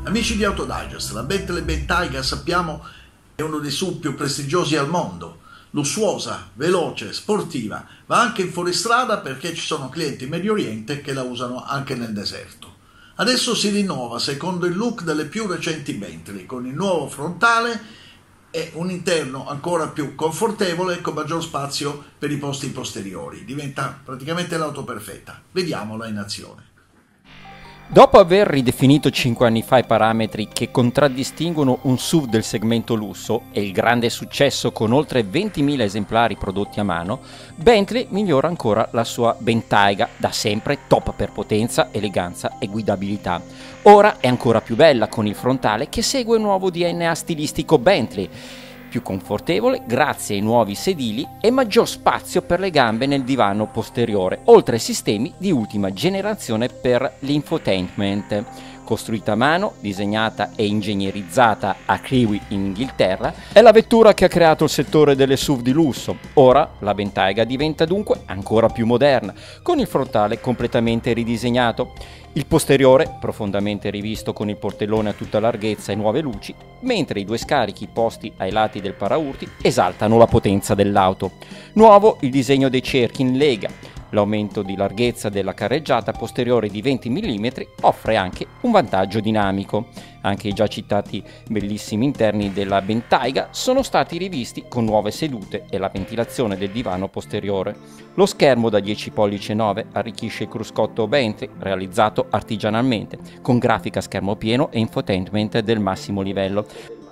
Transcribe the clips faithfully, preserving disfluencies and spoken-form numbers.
Amici di Autodigest, la Bentley Bentayga sappiamo è uno dei S U V più prestigiosi al mondo, lussuosa, veloce, sportiva, va anche in fuoristrada perché ci sono clienti in Medio Oriente che la usano anche nel deserto. Adesso si rinnova secondo il look delle più recenti Bentley, con il nuovo frontale e un interno ancora più confortevole e con maggior spazio per i posti posteriori. Diventa praticamente l'auto perfetta. Vediamola in azione. Dopo aver ridefinito cinque anni fa i parametri che contraddistinguono un S U V del segmento lusso e il grande successo con oltre ventimila esemplari prodotti a mano, Bentley migliora ancora la sua Bentayga, da sempre top per potenza, eleganza e guidabilità. Ora è ancora più bella con il frontale che segue il nuovo D N A stilistico Bentley, più confortevole grazie ai nuovi sedili e maggior spazio per le gambe nel divano posteriore, oltre ai sistemi di ultima generazione per l'infotainment. Costruita a mano, disegnata e ingegnerizzata a Crewe in Inghilterra, è la vettura che ha creato il settore delle S U V di lusso. Ora la Bentayga diventa dunque ancora più moderna, con il frontale completamente ridisegnato, il posteriore profondamente rivisto con il portellone a tutta larghezza e nuove luci, mentre i due scarichi posti ai lati del paraurti esaltano la potenza dell'auto. Nuovo il disegno dei cerchi in lega. L'aumento di larghezza della carreggiata posteriore di venti millimetri offre anche un vantaggio dinamico. Anche i già citati bellissimi interni della Bentayga sono stati rivisti con nuove sedute e la ventilazione del divano posteriore. Lo schermo da dieci pollici e nove arricchisce il cruscotto Bentley, realizzato artigianalmente, con grafica a schermo pieno e infotainment del massimo livello.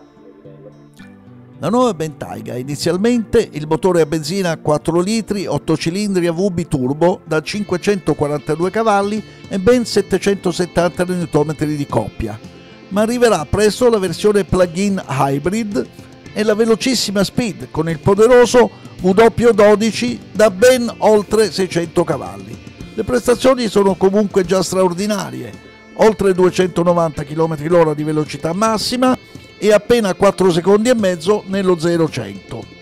La nuova Bentayga ha inizialmente il motore a benzina a quattro litri, otto cilindri a V biturbo da cinquecentoquarantadue cavalli e ben settecentosettanta newton-metri di coppia, ma arriverà presto la versione plug-in hybrid e la velocissima Speed con il poderoso V W dodici da ben oltre seicento cavalli. Le prestazioni sono comunque già straordinarie, oltre duecentonovanta chilometri all'ora di velocità massima e appena quattro secondi e mezzo nello zero cento.